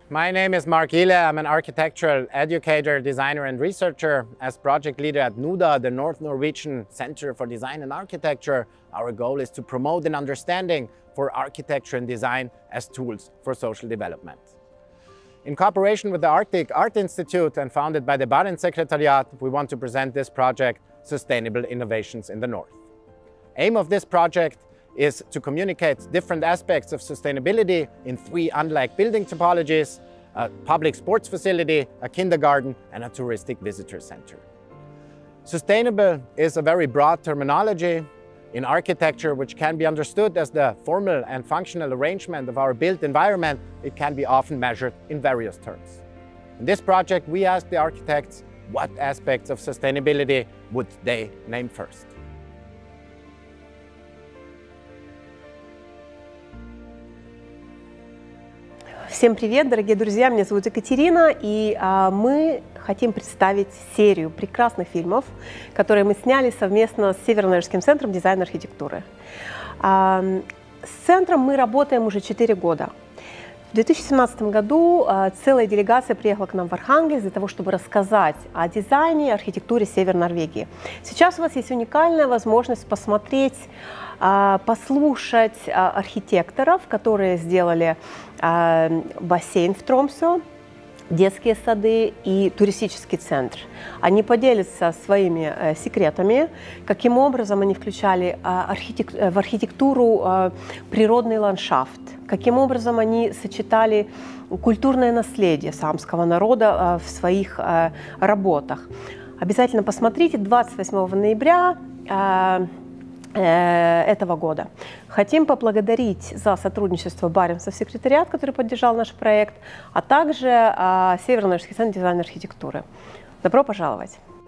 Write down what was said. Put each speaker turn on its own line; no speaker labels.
My name is Mark Ile. I'm an architectural educator, designer and researcher. As project leader at NUDA, the North Norwegian Center for Design and Architecture, our goal is to promote an understanding for architecture and design as tools for social development. In cooperation with the Arctic Art Institute and founded by the Barentssekretariat, we want to present this project, Sustainable Innovations in the North. Aim of this project is to communicate different aspects of sustainability in 3 unlike building topologies: a public sports facility, a kindergarten, and a touristic visitor center. Sustainable is a very broad terminology in architecture which can be understood as the formal and functional arrangement of our built environment. It can be often measured in various terms. In this project, we asked the architects what aspects of sustainability would they name first.
Всем привет, дорогие друзья! Меня зовут Екатерина, и мы хотим представить серию прекрасных фильмов, которые мы сняли совместно с Северо-Норвежским центром дизайна и архитектуры. С центром мы работаем уже 4 года. В 2017 году целая делегация приехала к нам в Архангельск для того, чтобы рассказать о дизайне и архитектуре Северной Норвегии. Сейчас у вас есть уникальная возможность посмотреть, послушать архитекторов, которые сделали бассейн в Тромсё, детские сады и туристический центр. Они поделятся своими секретами, каким образом они включали в архитектуру природный ландшафт, каким образом они сочетали культурное наследие саамского народа в своих работах. Обязательно посмотрите 28 ноября этого года. Хотим поблагодарить за сотрудничество Баренцев секретариат, который поддержал наш проект, а также Северо-Норвежский центр дизайна и архитектуры. Добро пожаловать!